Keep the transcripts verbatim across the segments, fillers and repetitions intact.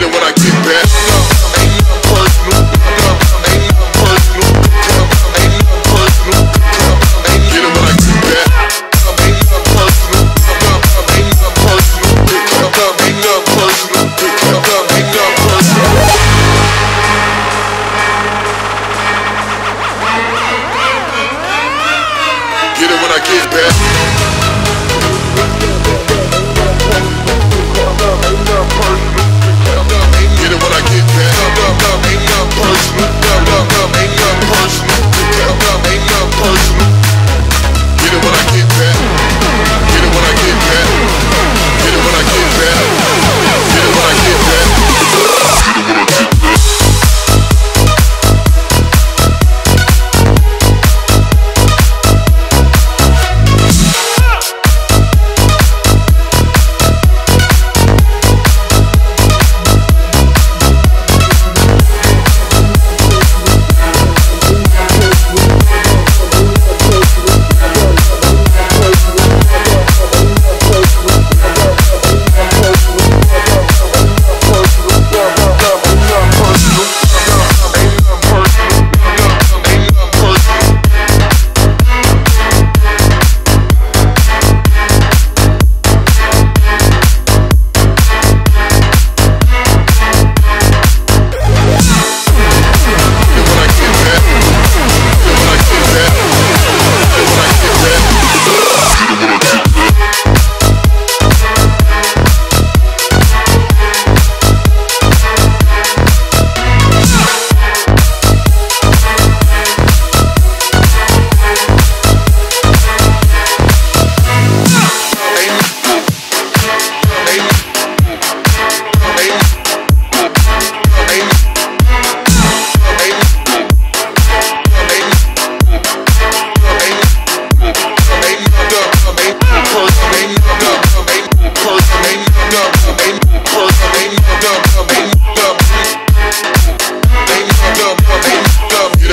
Get it when I get back. Ain't nothing personal. Ain't nothing personal. Ain't nothing personal. Ain't get it when I get back. Ain't nothing personal. Ain't nothing personal. Ain't nothing personal. Ain't nothing personal. Get it when I get back.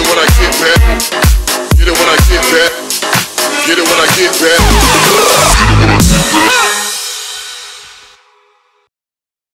Get it when I get back.